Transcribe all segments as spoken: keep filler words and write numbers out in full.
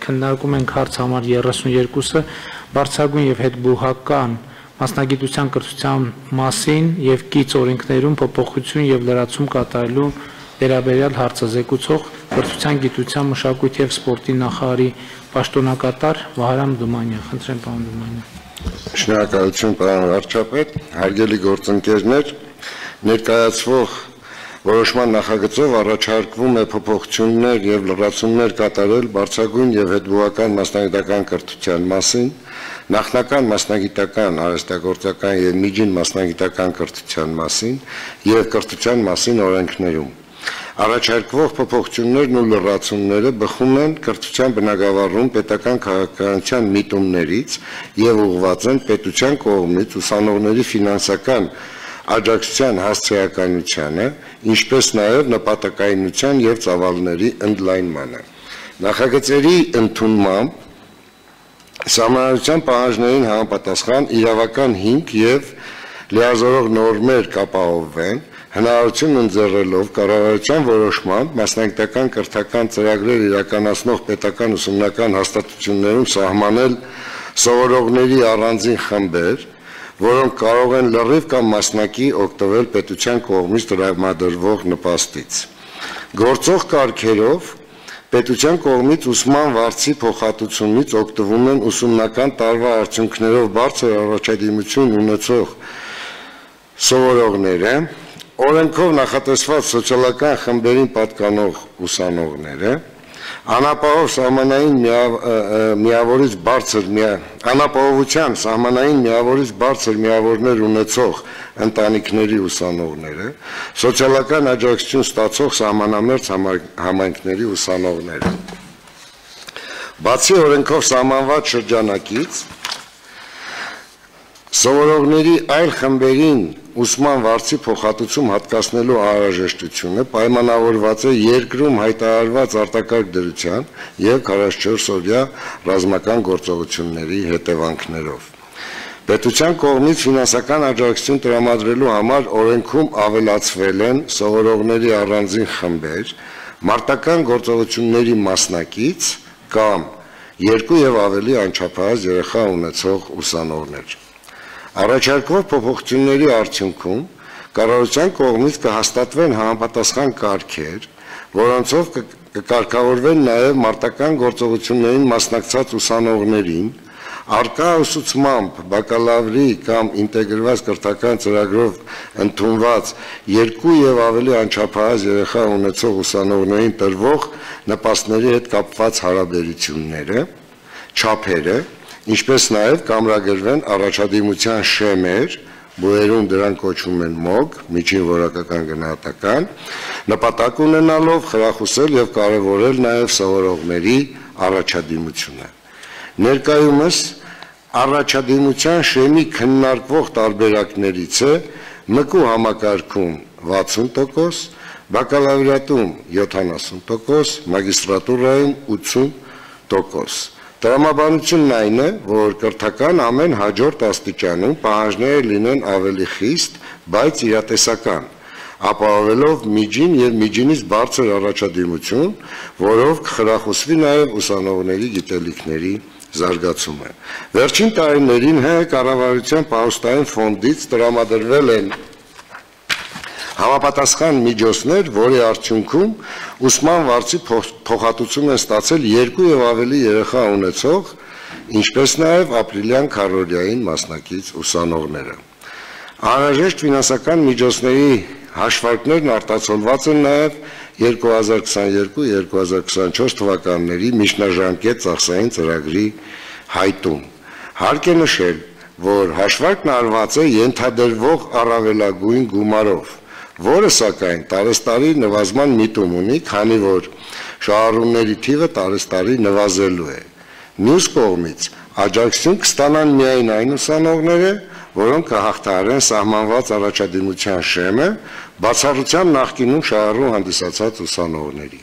քննարկում ենք հարց համար երեսունյոթը բարձրագույն եւ հետբուհական մասնագիտության կրթության մասին եւ կից օրենքներում փոփոխություն եւ լրացում կատարելու վերաբերյալ հարցազեկուցող կրթության, գիտության, մշակույթի եւ սպորտի նախարարի պաշտոնակատար Վահրամ Դումանյան։ Խնդրեմ, պարոն Դումանյան։ Շնորհակալություն, պարոն վարչապետ, հարգելի գործընկերներ, ներկայացվող որոշման նախագծով առաջարկվում է փոփոխություններ եւ լրացումներ կատարել բարձրագույն եւ հետբուհական մասնագիտական կրթության մասին, նախնական մասնագիտական, արհեստագործական եւ միջին մասնագիտական կրթության մասին եւ կրթության մասին օրենքներում։ Առաջարկվող փոփոխություններն ու լրացումները բխում են կրթության բնագավառում պետական քաղաքականության միտումներից եւ ուղղված են պետության կողմից ուսանողների ֆինանսական աջակցության հասցեականությանը, ինչպես նաև նպատակայնության եւ ծավալների ընդլայնմանը։ Նախագծերի ընդունմամբ Սահմանադրության պահանջներին համապատասխան իրավական հիմք եւ լիազորող նորմեր կապահովվեն, հնարավորություն ընձեռելով կառավարության որոշմամբ մասնագիտական կրթական ծրագրեր իրականացնող պետական ուսումնական հաստատություններում սահմանել սովորողների առանձին խմբեր, որոնք կարող են լրիվ կամ մասնակի օգտվել պետության կողմից տրամադրվող նպաստից։ Գործող կարգերով պետության կողմից ուսման վարձի փոխհատուցումից օգտվում են ուսումնական տարվա արդյունքներով բարձր առաջադիմություն ունեցող սովորողները, օրենքով նախատեսված սոցիալական խմբերին պատկանող ուսանողները, անապահով սահմանային միավորից բարձր անապահովության սահմանային միավորից բարձր միավորներ ունեցող ընտանիքների ուսանողները, սոցիալական աջակցություն ստացող սահմանամերձ համայնքների ուսանողները։ Բացի օրենքով սահմանված շրջանակից սովորողների այլ խմբերին ուսման վարձի փոխհատուցում հատկացնելու անհրաժեշտությունը պայմանավորված է երկրում հայտարարված արտակարգ դրության եւ քառասունչորս օրյա ռազմական գործողությունների հետևանքներով։ Պետության կողմից ֆինանսական աջակցություն տրամադրելու համար օրենքում ավելացվել են սովորողների առանձին խմբեր, մարտական գործողությունների մասնակից կամ երկու եւ ավելի անչափահաս երեխա ունեցող ուսանողներ։ Առաջարկվող փոփոխությունների արդյունքում կառավարության կողմից կհաստատվեն համապատասխան կարգեր, որոնցով կկարգավորվեն նաև մարտական գործողություններին մասնակցած ուսանողներին, արկա ուսուցմամբ բակալավրի կամ ինտեգրված կրթական ծրագրով ընդունված երկու եւ ավելի անչափահաս երեխա ունեցող ուսանողներին տրվող նպաստների հետ կապված հարաբերությունները, չափերը, ինչպես նաև կամրագրվեն առաջադիմության շեմեր, բուհերում դրանք կոչվում են մոգ, միջին որակական գնահատական, նպատակ ունենալով խրախուսել եւ կարեւորել նաև սովորողների առաջադիմությունը։ Ներկայումս առաջադիմության շեմի քննարկվող տարբերակներից է մկու համակարգում վաթսուն տոկոս, բակալավրիատում յոթանասուն տոկոս, մագիստրատուրայում ութսուն տոկոս։ Տրամաբանությունն այն է, որ կրթական ամեն հաջորդ աստիճանում պահանջները լինեն ավելի խիստ, բայց իրատեսական, ապահովելով միջին եւ միջինից բարձր առաջադիմություն, որով կխրախուսվի նաեւ ուսանողների գիտելիքների զարգացումը։ Վերջին տարիներին ՀՀ կառավարության պահոստային ֆոնդից տրամադրվել են համապատասխան միջոցներ, որի արդյունքում ուսման վարձի փոխհատուցում են ստացել երկու եւ ավելի երեխա ունեցող, ինչպես նաեւ ապրիլյան քառօրյային մասնակից ուսանողները։ Անհրաժեշտ ֆինանսական միջոցների հաշվարկներն արտացոլված են նաեւ երկու հազար քսաներկու երկու հազար քսանչորս թվականների միջնաժամկետ ծախսային ծրագրի հայտում։ Հարկ է նշել, որ հաշվարկն արված է ենթադրվող առավելագույն գումարով, որը սակայն տարեստարի նվազման միտում ունի, քանի որ շահառուների թիվը տարեստարի նվազելու է։ Մյուս կողմից աջակցություն կստանան միայն այն ուսանողները, որոնք կհաղթահարեն սահմանված առաջադիմության շեմը, բացառությամբ նախկինում շահառու հանդիսացած ուսանողների։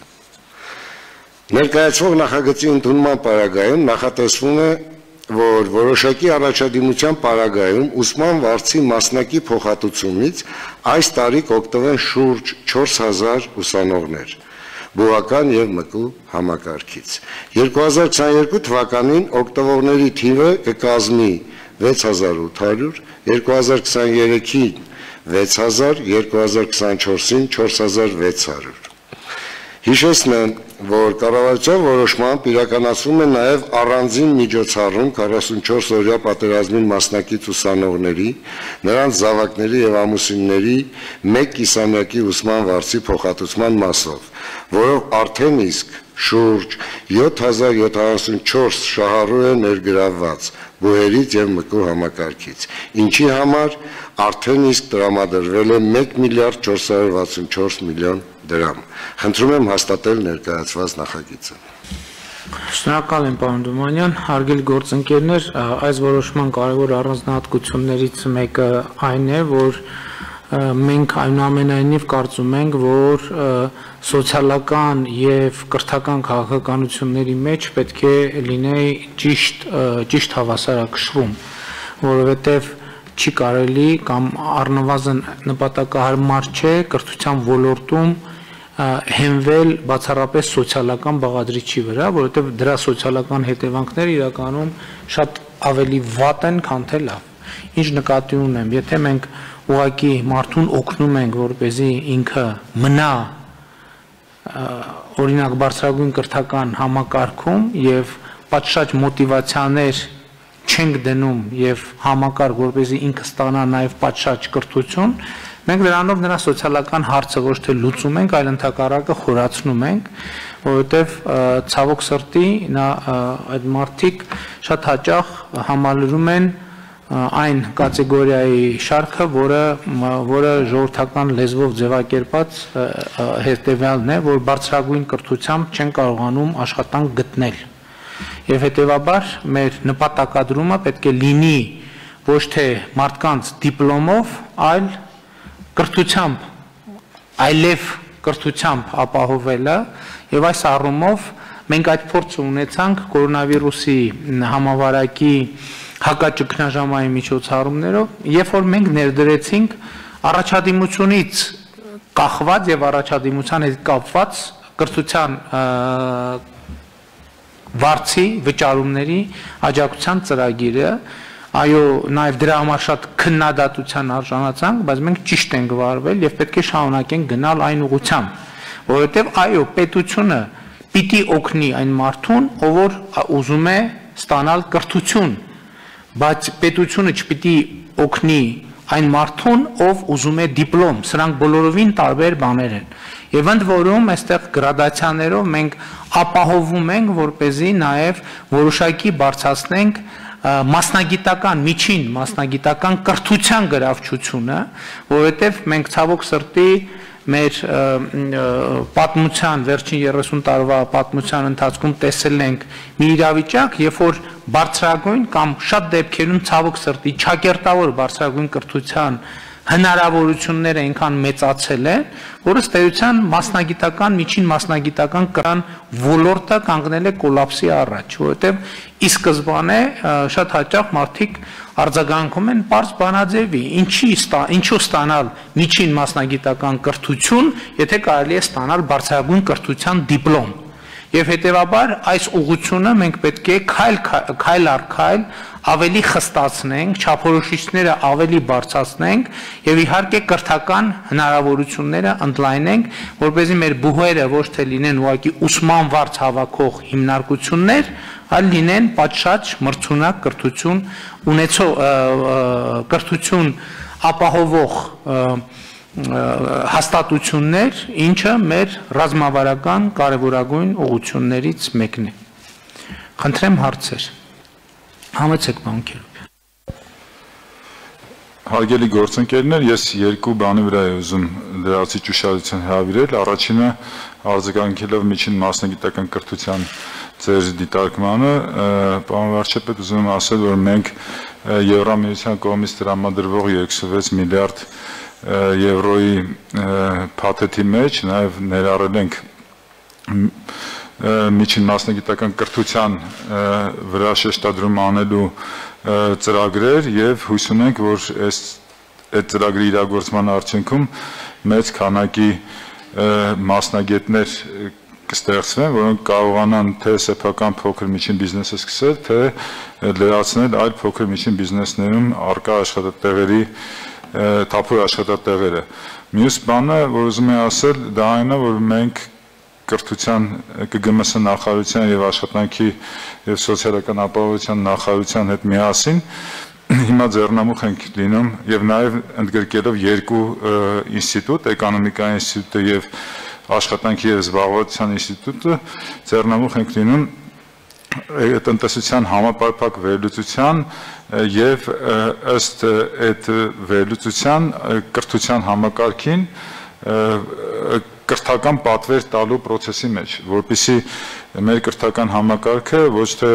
Ներկայացվող նախագծի ընդունման պարագայում նախատեսվում է, որ որոշակի առաջադիմության պարագայում ուսման վարձի մասնակի փոխհատուցումից այս տարի կօգտվեն շուրջ չորս հազար ուսանողներ, բուհական եւ մկու համակարգից։ երկու հազար քսաներկու թվականին օգտվողների թիվը կկազմի վեց հազար ութ հարյուր, երկու հազար քսաներեքին վեց հազար, երկու հազար քսանչորսին չորս հազար վեց հարյուր։ Հիշեցնեմ, որ կառավարության որոշմամբ իրականացվում է նաև առանձին միջոցառում քառասունչորս օրյա պատերազմին մասնակից ուսանողների, նրանց զավակների եւ ամուսինների մեկ կիսամյակի ուսման վարձի փոխհատուցման մասով, որով արդեն իսկ շուրջ յոթ հազար յոթանասունչորս շահառու է ներգրավված բուհերից եւ մկու համակարգից, ինչի համար արդեն իսկ տրամադրվել է մեկ միլիարդ չորս հարյուր վաթսունչորս միլիոն դրամ։ Խնդրում եմ հաստատել ներկայացված նախագիծը։ Շնորհակալ եմ, պարոն Դումանյան, հարգելի գործընկերներ, այս որոշման կարևոր առանձնահատկություններից մեկը այն է, որ մենք այնուամենայնիվ կարծում ենք, որ սոցիալական եւ կրթական քաղաքականությունների մեջ պետք է լինի ճիշտ ճիշտ հավասարակշռում, որովհետեւ չի կարելի կամ առնվազն նպատակահարմար չէ կրթության ոլորտում հենվել բացառապես սոցիալական բաղադրիչի վրա, որովհետև դրա սոցիալական հետևանքները իրականում շատ ավելի վատ են, քան թե լավ։ Ինչ նկատի ունեմ, եթե մենք ուղղակի մարդուն օգնում ենք, որպեսզի ինքը մնա օրինակ բարձրագույն կրթական համակարգում եւ պատշաճ մոտիվացիաներ չենք դնում եւ համակարգ, որպեսզի ինքը ստանա նաեւ պատշաճ կրթություն, մենք դրանով նրա սոցիալական հարցը ոչ թե լուծում ենք, այլ ընդհակառակը խորացնում ենք, որովհետեւ ցավոք սրտի նա այդ մարդիկ շատ հաճախ համալրում են այն կատեգորիայի շարքը, որը որը ժողովրդական լեզվով ձևակերպած հետեւյալն է, որ բարձրագույն կրթությամբ չեն կարողանում աշխատանք գտնել։ Եվ հետևաբար մեր նպատակադրումը պետք է լինի ոչ թե մարդկանց դիպլոմով, այլ կրթությամբ, այլև կրթությամբ ապահովելը, եւ այս առումով մենք այդ փորձը ունեցանք կորոնավիրուսի համավարակի հակաճգնաժամային միջոցառումներով, երբ որ մենք ներդրեցինք առաջադիմությունից կախված եւ առաջադիմության հետ կապված կրթության վարձի վճարումների աջակցության ծրագիրը, այո, նաև դրա համար շատ քննադատության արժանացանք, բայց մենք ճիշտ ենք վարվել եւ պետք է շարունակենք գնալ այն ուղղությամբ, որովհետեւ այո, պետությունը պիտի օգնի այն մարդուն, ով որ ուզում է ստանալ կրթություն, բայց պետությունը չպիտի օգնի այն մարդուն, ով ուզում է դիպլոմ, սրանք բոլորովին տարբեր բաներ են։ Եվ ընդ որում այստեղ գրադացիաներով մենք ապահովում ենք, որպեսզի նաև որոշակի բարձրացնենք մասնագիտական միջին մասնագիտական կրթության գրավչությունը, որովհետև մենք ցավոք սրտի մեր պատմության վերջին երեսուն տարվա պատմության ընթացքում տեսել ենք մի իրավիճակ, երբ որ բարձրագույն կամ շատ դեպքերում ցավոք սրտի ճակերտավոր բարձրագույն կրթության հնարավորությունները այնքան մեծացել են, որ ըստ էության մասնագիտական, միջին մասնագիտական կրթության ոլորտը կանգնել է կոլապսի առաջ, որովհետև ի սկզբանե շատ հաճախ մարդիկ արձագանքում են պարզ բանաձևի, ինչի ինչու ստանալ միջին մասնագիտական կրթություն, եթե կարելի է ստանալ բարձրագույն կրթության դիպլոմ։ Եվ հետևաբար այս ուղղությունը մենք պետք է քայլ քայլ առ քայլ ավելի խստացնենք, չափորոշիչները ավելի բարձրացնենք եւ իհարկե կրթական հնարավորությունները ընդլայնենք, որպեսզի մեր բուհերը ոչ թե լինեն ուղղակի ուսման վարձ հավաքող հիմնարկություններ, այլ լինեն պատշաճ մրցունակ կրթություն ունեցող կրթություն ապահովող հաստատություններ, ինչը մեր ռազմավարական կարևորագույն ուղղություններից մեկն է։ Խնդրեմ հարցեր։ Համեցեք պարոն Քերոբյան։ Հարգելի գործընկերներ, ես երկու բանի վրա եմ ուզում դրացի ճուշարություն հրավիրել։ Առաջինը արձագանքելով միջին մասնագիտական կրթության ձեր դիտարկմանը, պարոն վարչապետ, ուզում եմ ասել, որ մենք Եվրամիության կողմից տրամադրվող երկուսուվեց միլիարդ եվրոյի փաթեթի մեջ նաև ներառել ենք միջին մասնագիտական կրթության վրա շեշտադրում անելու ծրագրեր եւ հույս ունենք, որ այս այդ ծրագրի իրագործման արդյունքում մեծ քանակի մասնագետներ կստեղծվեն, որոնք կարողանան թե սեփական փոքր միջին բիզնեսը սկսել, թե լրացնել այլ փոքր միջին բիզնեսներում առկա աշխատատեղերի թափուր աշխատատեղերը։ Մյուս բանը, որ ուզում եմ ասել, դա այն է, որ մենք կրթության ԿԳՄՍ նախարարության եւ աշխատանքի եւ սոցիալական ապահովության նախարարության հետ միասին հիմա ձեռնամուխ ենք լինում եւ նաեւ ընդգրկելով երկու ինստիտուտ, էկոնոմիկայի ինստիտուտը եւ աշխատանքի եւ զբաղվածության ինստիտուտը, ձեռնամուխ ենք լինում տնտեսության համապարփակ վերլուծության եւ ըստ այդ վերլուծության կրթության համակարգին կրթական պատվեր տալու process-ի մեջ, որպեսզի մեր կրթական համակարգը ոչ թե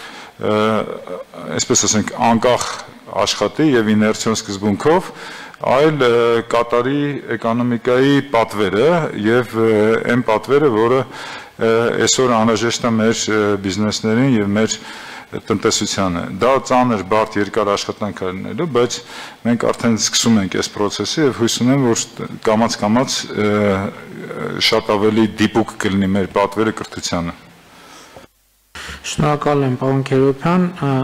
այսպես ասենք անկախ աշխատի եւ իներցիոն սկզբունքով, այլ կատարի էկոնոմիկայի պատվերը եւ այն պատվերը, որը այսօր անհրաժեշտ է մեր բիզնեսներին եւ մեր տնտեսությանը։ Դա ծանր բարդ երկար աշխատանք է լինելու, բայց մենք արդեն սկսում ենք այս process-ը եւ հույս ունեմ, որ կամաց-կամաց շատ ավելի դիպուկ կլինի մեր պատվերը կրթությանը։ Շնորհակալ եմ, պարոն Քերոբյան,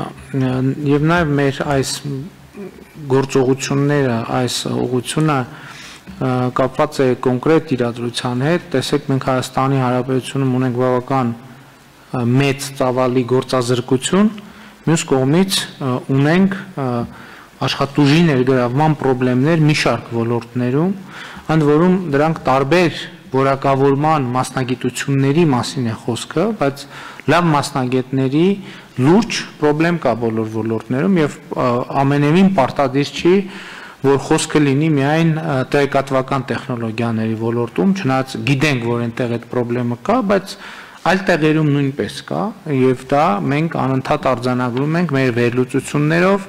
եւ նաեւ մեր այս գործողությունները, այս ուղղությունը կապված է կոնկրետ իրադրության հետ։ Տեսեք, մենք Հայաստանի Հանրապետությունում ունենք բավական մեծ ծավալի գործազրկություն, մյուս կողմից ունենք աշխատուժի ներգրավման խնդիրներ մի շարք ոլորտներում, ընդ որում դրանք տարբեր որակավորման մասնագիտությունների մասին է խոսքը, բայց լավ մասնագետների լուրջ խնդրեմ կա բոլոր ոլորտներում եւ ամենևին պարտադիր չի, որ խոսքը լինի միայն տեղեկատվական տեխնոլոգիաների ոլորտում, չնայած գիտենք, որ այնտեղ այդ խնդրեմը կա, բայց այլ տեղերում նույնպես կա եւ դա մենք անընդհատ արձանագրում ենք մեր վերլուծություններով,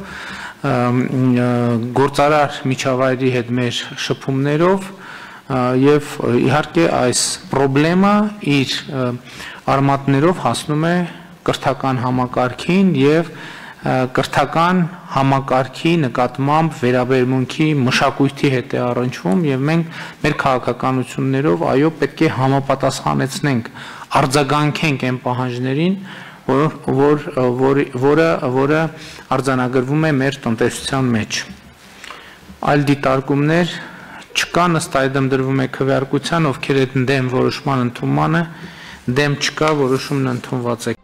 գործարար միջավայրի հետ մեր շփումներով եւ իհարկե այս խնդրեմը իր արմատներով հասնում է կրթական համակարգին եւ կրթական համակարգի նկատմամբ վերաբերմունքի մշակույթի հետ է առնչվում եւ մենք մեր քաղաքականություններով այո պետք է համապատասխանեցնենք արձագանքենք այն պահանջներին, որ որ որը որը արձանագրվում է մեր տնտեսության մեջ։ Այլ դիտարկումներ չկան, ըստ այդմ դրվում է քվեարկության, ովքեր այդ դեմ որոշման ընդունմանը դեմ չկա, որոշումն ընդունված է։